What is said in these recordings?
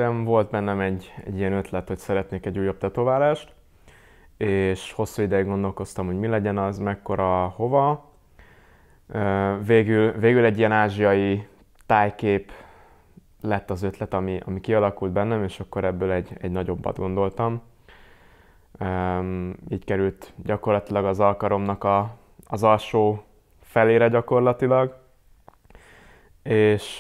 alapvetően volt bennem egy ilyen ötlet, hogy szeretnék egy újabb tetoválást, és hosszú ideig gondolkoztam, hogy mi legyen az, mekkora, hova. Végül egy ilyen ázsiai tájkép lett az ötlet, ami kialakult bennem, és akkor ebből egy nagyobbat gondoltam. Így került gyakorlatilag az alkaromnak az alsó felére gyakorlatilag, és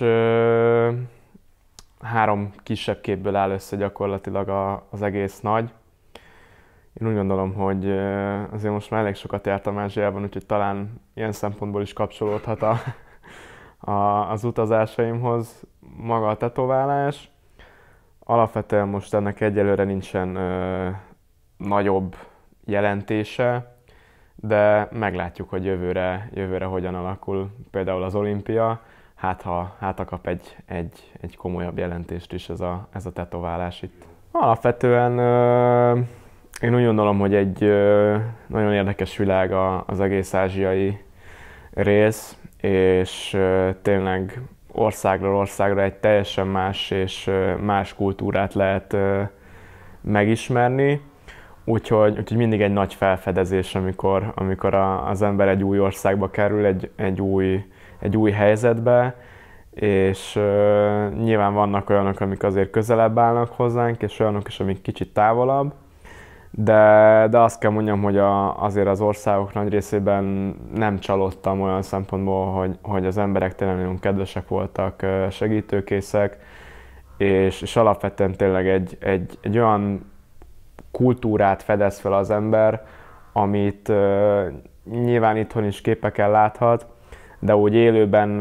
3 kisebb képből áll össze gyakorlatilag az egész nagy. Én úgy gondolom, hogy azért most már elég sokat jártam Ázsiában, úgyhogy talán ilyen szempontból is kapcsolódhat az utazásaimhoz maga a tetoválás. Alapvetően most ennek egyelőre nincsen nagyobb jelentése, de meglátjuk, hogy jövőre hogyan alakul például az olimpia. Hát ha kap egy komolyabb jelentést is ez a tetoválás itt. Alapvetően én úgy gondolom, hogy egy nagyon érdekes világ az egész ázsiai rész, és tényleg országról országra egy teljesen más és más kultúrát lehet megismerni. Úgyhogy mindig egy nagy felfedezés, amikor az ember egy új országba kerül, egy új helyzetbe, és nyilván vannak olyanok, amik azért közelebb állnak hozzánk, és olyanok is, amik kicsit távolabb. De azt kell mondjam, hogy azért az országok nagy részében nem csalódtam olyan szempontból, hogy az emberek tényleg nagyon kedvesek voltak, segítőkészek, és alapvetően tényleg egy olyan kultúrát fedez fel az ember, amit nyilván itthon is képeken láthat, de úgy élőben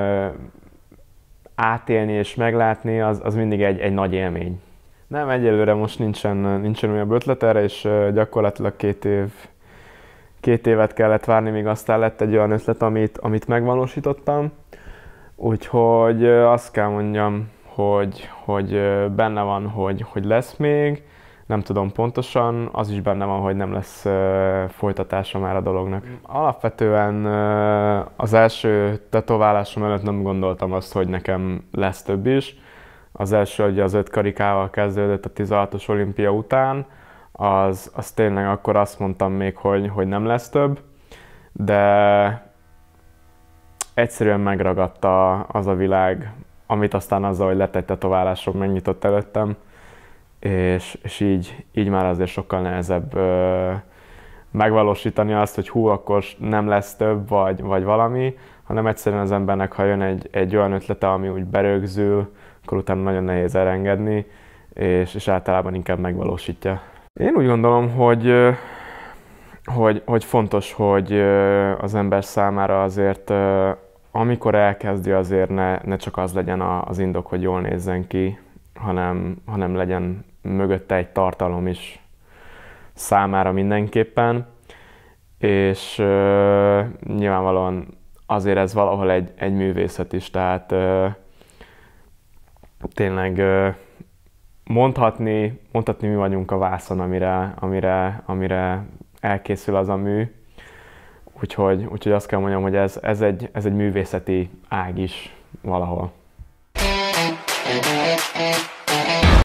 átélni és meglátni, az mindig egy nagy élmény. Nem, egyelőre most nincsen újabb ötlet erre, és gyakorlatilag 2 évet kellett várni, míg aztán lett egy olyan ötlet, amit megvalósítottam. Úgyhogy azt kell mondjam, hogy benne van, hogy lesz még. Nem tudom pontosan, az is benne van, hogy nem lesz folytatása már a dolognak. Alapvetően az első tetoválásom előtt nem gondoltam azt, hogy nekem lesz több is. Az első, ugye az 5 karikával kezdődött a 16-os olimpia után, az tényleg akkor azt mondtam még, hogy nem lesz több, de egyszerűen megragadta az a világ, amit aztán azzal, hogy lett egy tetoválásom, megnyitott előttem, és így már azért sokkal nehezebb megvalósítani azt, hogy akkor nem lesz több, vagy valami, hanem egyszerűen az embernek, ha jön egy olyan ötlete, ami úgy berögzül, akkor utána nagyon nehéz elengedni, és általában inkább megvalósítja. Én úgy gondolom, hogy fontos, hogy az ember számára azért, amikor elkezdi, azért ne csak az legyen az indok, hogy jól nézzen ki, hanem legyen mögötte egy tartalom is számára mindenképpen, és nyilvánvalóan azért ez valahol egy művészet is, tehát tényleg mondhatni mi vagyunk a vászon, amire elkészül az a mű. Úgyhogy azt kell mondjam, hogy ez egy művészeti ág is valahol.